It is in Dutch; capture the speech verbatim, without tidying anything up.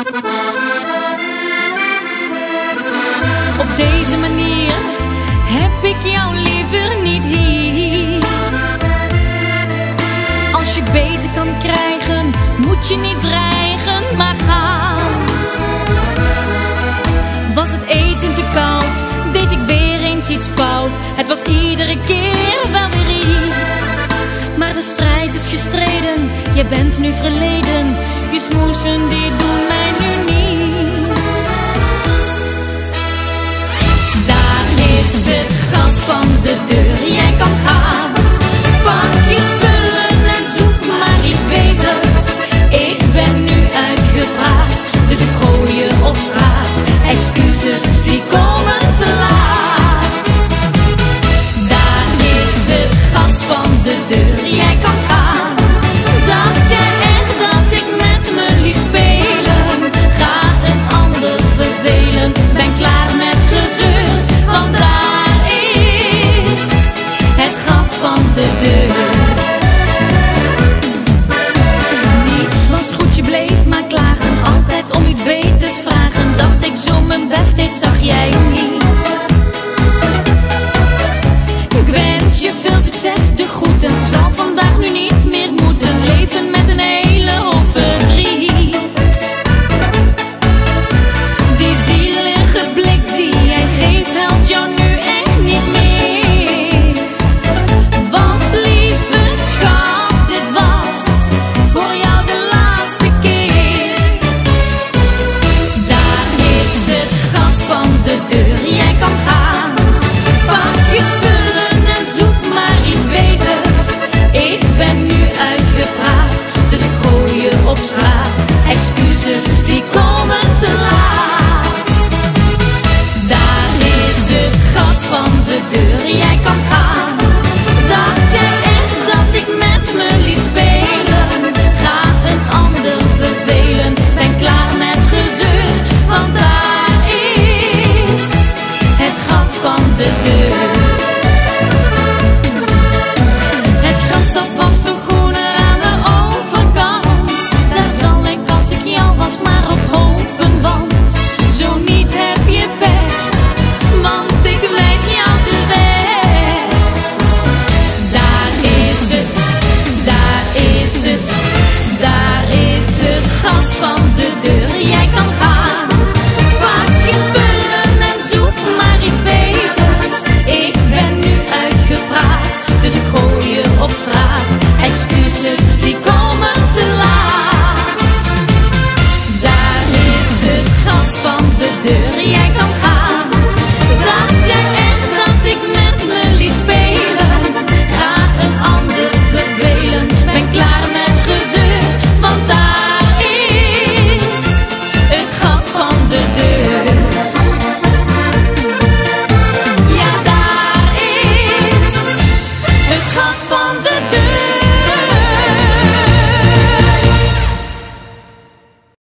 Op deze manier heb ik jou liever niet hier. Als je beter kan krijgen, moet je niet dreigen, maar gaan. Was het eten te koud, deed ik weer eens iets fout. Het was iedere keer wel weer iets. Maar de strijd is gestreden, je bent nu verleden. Je smoesen die doen mij nu niets. Daar is het gat van de deur, jij kan gaan. Pak je spullen en zoek maar iets beters. Ik ben nu uitgepraat, dus ik gooi je op straat. Excuses, die komen te laat. Daar is het gat van de deur, jij kan gaan. Dacht jij echt dat ik met me liet spelen? Ga een ander vervelen, ben klaar met gezeur. Want daar is het gat van de deur. Niets was goed, je bleef maar klagen. Altijd om iets beters vragen. Dacht ik zo mijn best deed, zag jij